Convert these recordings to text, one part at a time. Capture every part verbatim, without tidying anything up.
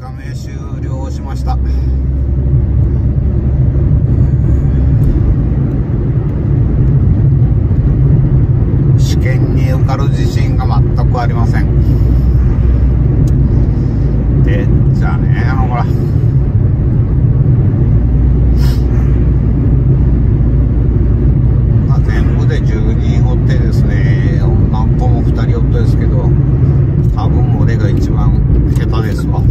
ざめ終了しました。試験に受かる自信が全くありません。でじゃあね、ほら全部でじゅうにんおってですね、何個もふたりおったですけど、多分俺が一番下手ですわ。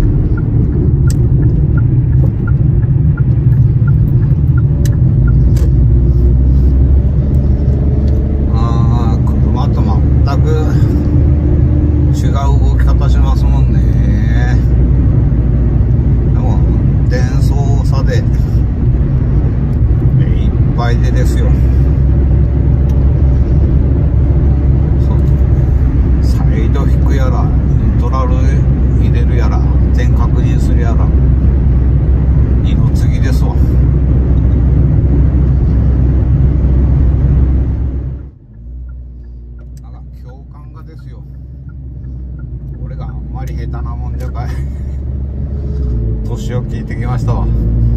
あー、車と全く違う動き方しますもんね。でも運転操作でいっぱいでですよ。サイド引くやら、ニュートラル入れるやら、全確認するやら、二の次ですわ。なんか共感がですよ。俺があんまり下手なもんじゃかい。年を聞いてきましたわ。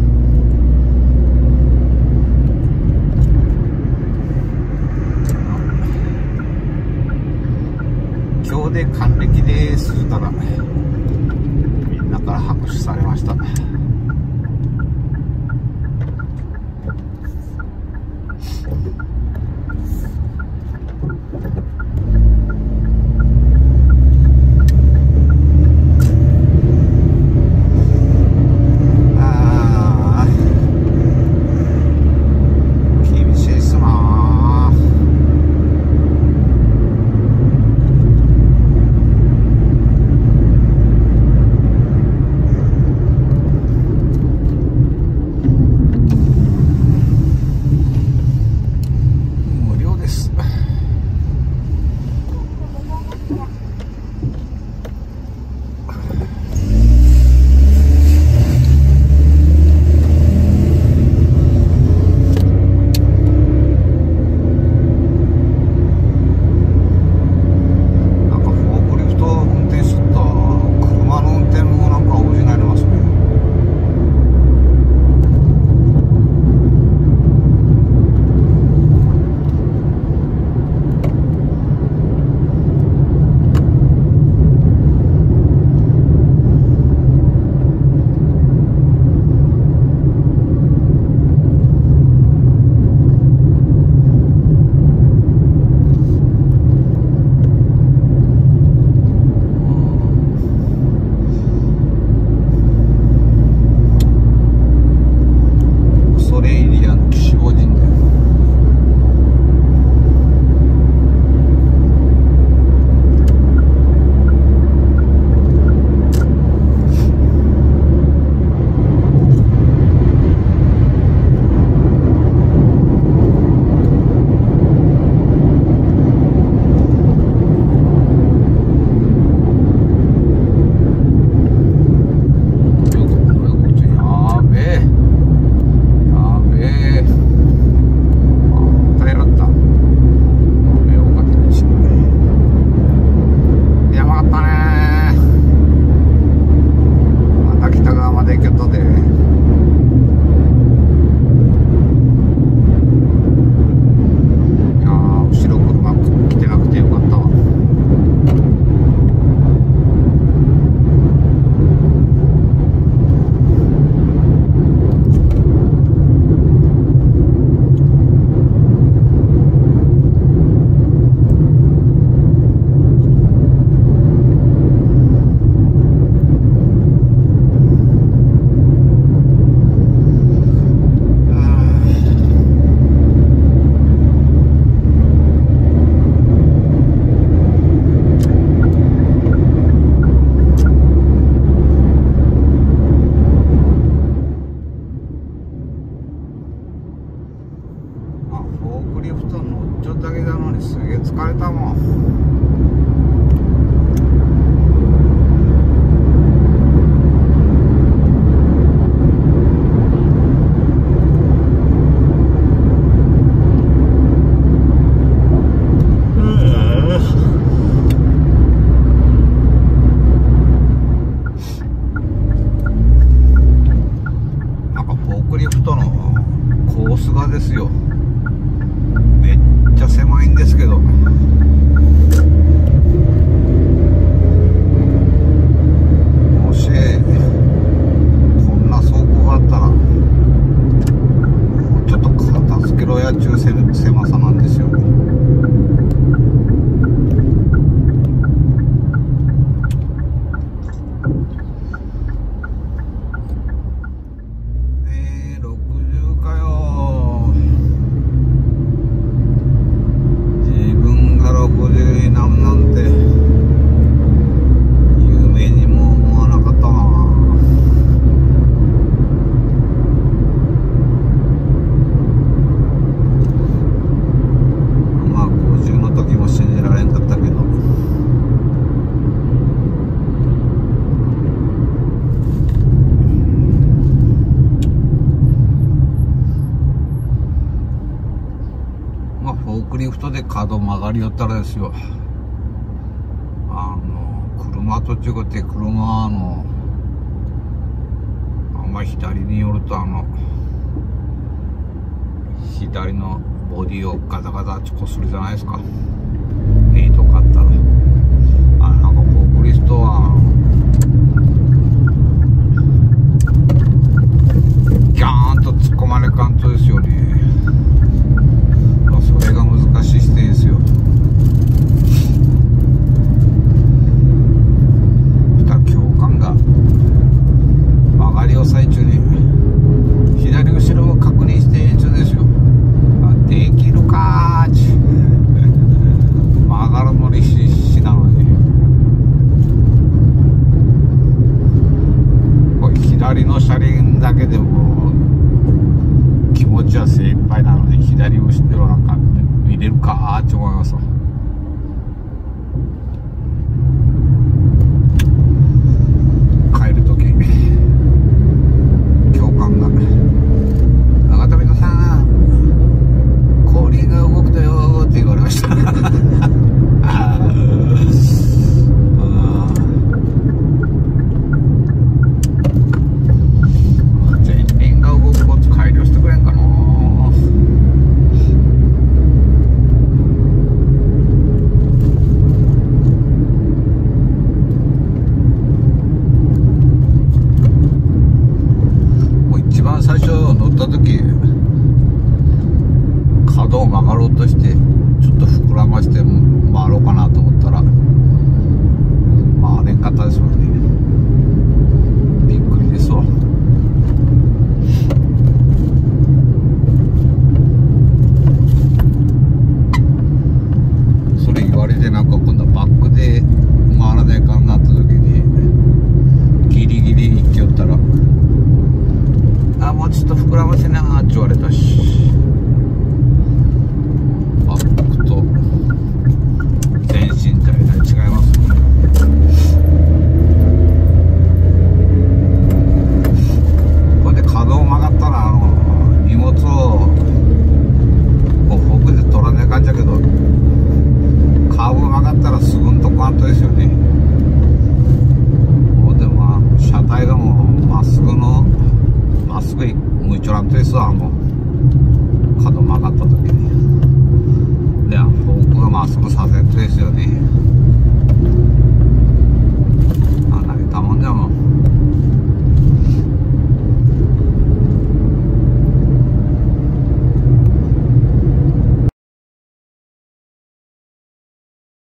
今日で還暦ですたらみんなから拍手されました。 角曲がり寄ったらですよ、あの車と違って車あのあんまり左に寄るとあの左のボディをガタガタこするじゃないですか。ヘイト買ったら。